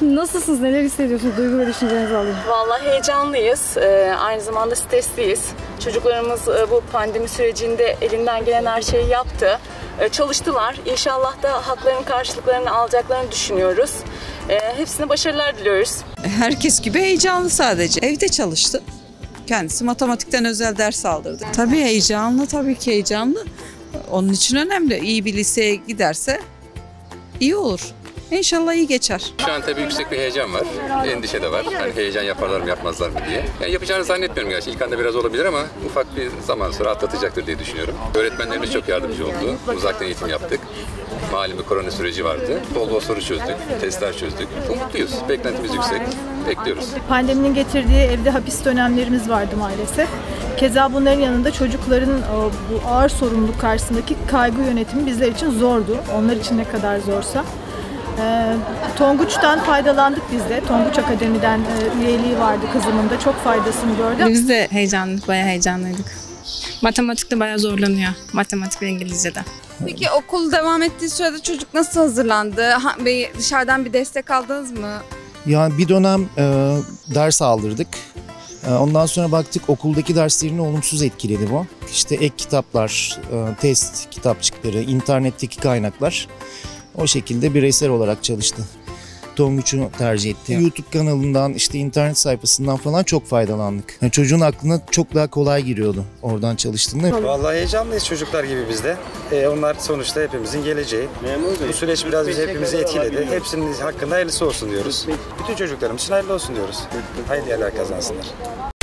Şimdi nasılsınız? Neler hissediyorsunuz? Duygu ve düşüncelerinizi alayım. Vallahi heyecanlıyız. Aynı zamanda stresliyiz. Çocuklarımız bu pandemi sürecinde elinden gelen her şeyi yaptı. Çalıştılar. İnşallah da haklarının karşılıklarını alacaklarını düşünüyoruz. Hepsine başarılar diliyoruz. Herkes gibi heyecanlı sadece. Evde çalıştı. Kendisi matematikten özel ders aldırdı. Tabii heyecanlı, tabii ki heyecanlı. Onun için önemli. İyi bir liseye giderse iyi olur. İnşallah iyi geçer. Şu an tabii yüksek bir heyecan var. Endişe de var. Hani heyecan yaparlar mı yapmazlar mı diye. Yani yapacağını zannetmiyorum gerçi. İlk anda biraz olabilir ama ufak bir zaman sonra atlatacaktır diye düşünüyorum. Öğretmenlerimiz çok yardımcı oldu. Uzaktan eğitim yaptık. Malum bir korona süreci vardı. Bol bol soru çözdük. Testler çözdük. Umutluyuz. Beklentimiz yüksek. Bekliyoruz. Pandeminin getirdiği evde hapis dönemlerimiz vardı maalesef. Keza bunların yanında çocukların bu ağır sorumluluk karşısındaki kaygı yönetimi bizler için zordu. Onlar için ne kadar zorsa. Tonguç'tan faydalandık biz de. Tonguç Akademi'den üyeliği vardı kızımın da. Çok faydasını gördüm. Biz de heyecanlıydık, bayağı heyecanlıydık. Matematikte bayağı zorlanıyor. Matematik ve İngilizce'de. Peki okul devam ettiği sürede çocuk nasıl hazırlandı? Dışarıdan bir destek aldınız mı? Yani bir dönem ders aldırdık. Ondan sonra baktık okuldaki derslerini olumsuz etkiledi bu. İşte ek kitaplar, test kitapçıkları, internetteki kaynaklar o şekilde bireysel olarak çalıştı. Tonguç'u tercih etti. YouTube kanalından, işte internet sayfasından falan çok faydalandık. Yani çocuğun aklına çok daha kolay giriyordu oradan çalıştığında. Vallahi heyecanlıyız çocuklar gibi biz de. Onlar sonuçta hepimizin geleceği. Bu süreç biraz bizi hepimizi etkiledi. Hepsinin hakkında hayırlısı olsun diyoruz. Bütün çocuklarımız için hayırlı olsun diyoruz. Hayırlı yerler kazansınlar.